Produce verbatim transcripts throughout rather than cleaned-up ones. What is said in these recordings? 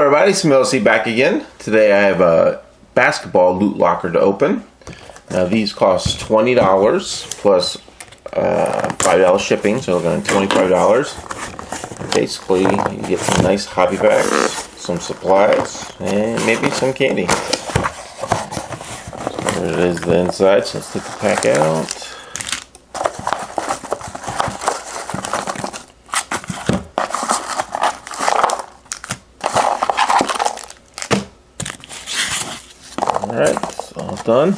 everybody, Smilsy back again. Today I have a basketball loot locker to open. Now these cost twenty dollars plus uh, five dollars shipping, so we're going to twenty-five dollars. Basically, you get some nice hobby bags, some supplies, and maybe some candy. So there it is, the inside. So let's take the pack out. Alright, it's all done.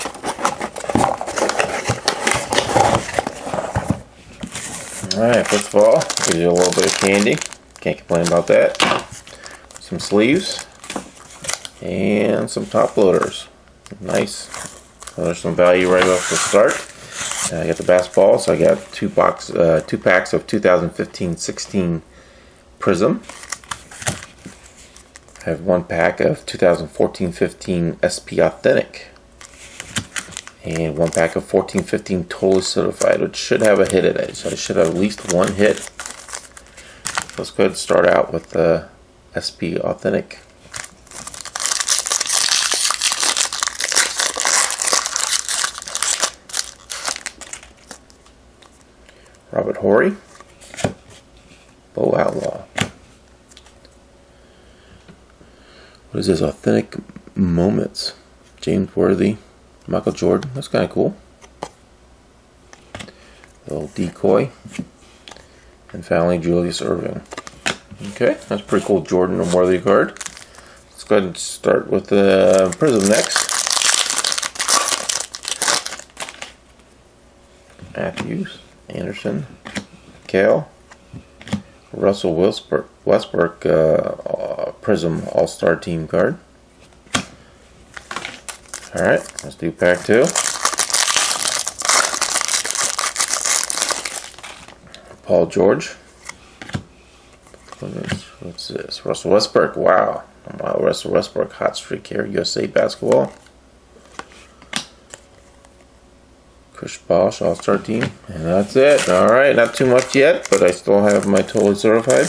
Alright, first of all, gives you a little bit of candy. Can't complain about that. Some sleeves. And some top loaders. Nice. Well, there's some value right off the start. Uh, I got the basketball, so I got two box, uh, two packs of two thousand fifteen sixteen Prism. I have one pack of two thousand fourteen fifteen S P Authentic. And one pack of fourteen fifteen Totally Certified, which should have a hit in it. So I should have at least one hit. Let's go ahead and start out with the S P Authentic. Robert Horry. Bo Outlaw. What is this? Authentic Moments. James Worthy. Michael Jordan. That's kind of cool. A little decoy. And finally, Julius Erving. Okay, that's a pretty cool Jordan and Worthy card. Let's go ahead and start with the Prism next. Matthews, Anderson, Kale, Russell Westbrook, Westbrook uh, uh, Prism All-Star Team card. Alright, let's do pack two. Paul George. What's this? Russell Westbrook. Wow. Wow, Russell Westbrook hot streak here. U S A Basketball. Chris Bosh All-Star Team. And that's it. Alright, not too much yet, but I still have my Totally Certified.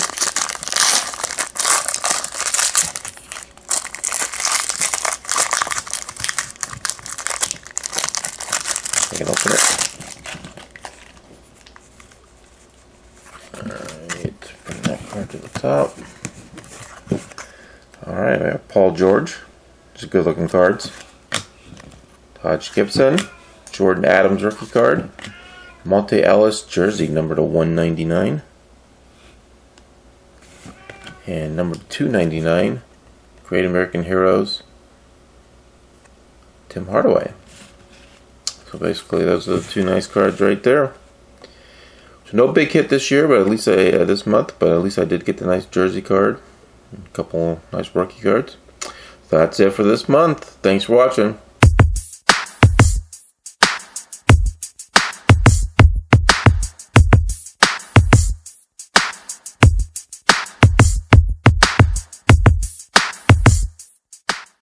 I can open it. Alright, bring that card to the top. Alright, we have Paul George. Just good looking cards. Taj Gibson. Jordan Adams rookie card. Monte Ellis jersey number to one ninety-nine. And number two ninety-nine. Great American Heroes. Tim Hardaway. So basically, those are the two nice cards right there. So no big hit this year, but at least I uh, this month. But at least I did get the nice jersey card, a couple nice rookie cards. So that's it for this month. Thanks for watching.